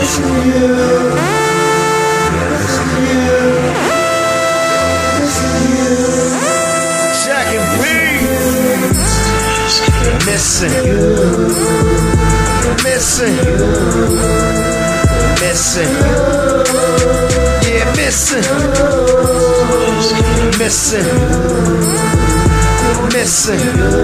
missing you. Jack and B. Missing you. Missing you. Missing you. Yeah, missing. Missing. Missing.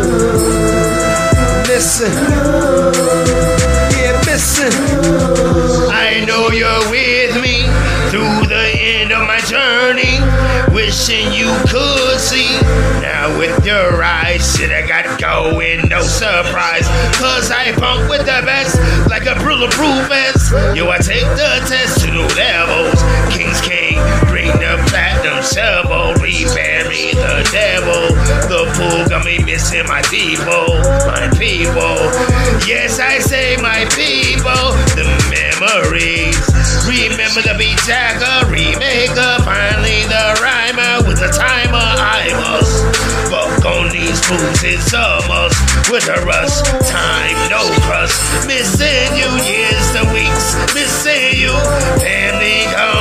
Missing. Yeah, missing. I know you're with me through the end of my journey. Wishing you could see. Now with your eyes, shit I got going, no surprise. Cause I pump with the best, like a bulletproof vest. Yo, I take the test to the levels. King's King, bring the platinum shovel. Repair me the devil. The fool got me missing my people. My people. Yes, I say my people. The memories. Remember the beat jacker, remaker. Finally the rhymer with the timer. I must fuck on these fools, it's a must. With a rush, time, no crust. Missing you, years to weeks. Missing you, family come.